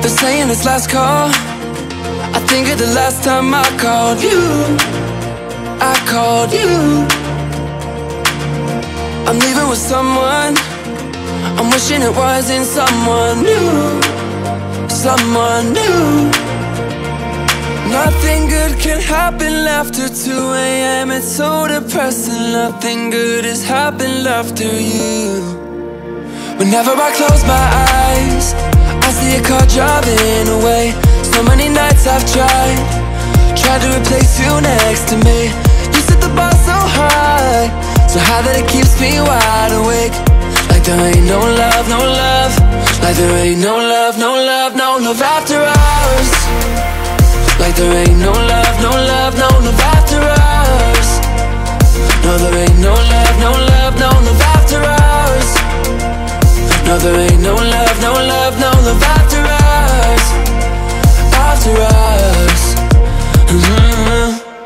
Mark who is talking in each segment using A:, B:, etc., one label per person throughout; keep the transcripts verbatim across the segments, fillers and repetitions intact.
A: They're saying it's last call. I think of the last time I called you. I called you. I'm leaving with someone. I'm wishing it wasn't someone new. Someone new. Nothing good can happen after two A M It's so depressing. Nothing good has happened after you. Whenever I close my eyes, I see a car driving away. So many nights I've tried, tried to replace you next to me. You set the bar so high, so high that it keeps me wide awake. Like there ain't no love, no love. Like there ain't no love, no love, no love after hours. Like there ain't no love, no love, no love after hours. No, there ain't no love, no love, no love after hours. No, there ain't no love, no love, no love after hours. After hours. mm-hmm.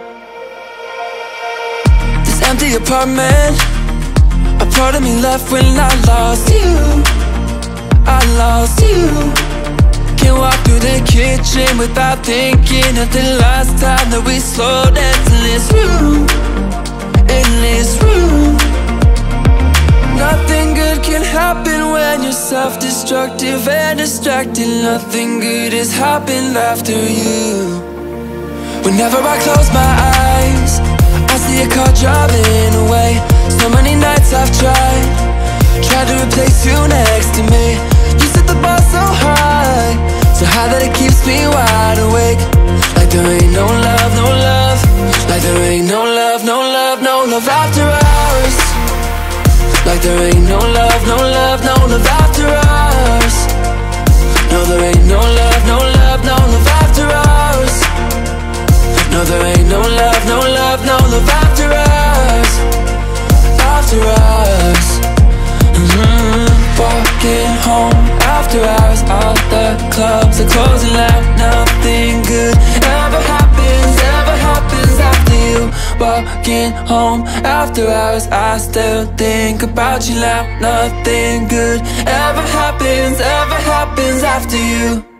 A: This empty apartment, a part of me left when I lost you. I lost you. Can't walk through the kitchen without thinking of the last time that we slow danced in this room. In this room. Nothing good can happen when you're self-destructive and distracted. Nothing good has happened after you. Whenever I close my eyes, I see a car driving away. So many nights I've tried, tried to replace you next to me. You set the bar so high, so high that it keeps me wide awake. Like there ain't no love, no love. Like there ain't no love, no love, no love after hours. Like there ain't no love, no love, no love after hours. No, there ain't no love, no love, no love after hours. No, there ain't no love, no love, no love after hours. After hours. mm-hmm. Walking home after hours. All the clubs are closing loud. Nothing good ever happens, ever happens after you. Walking home after hours, I still think about you now. Nothing good ever happens, ever happens after you.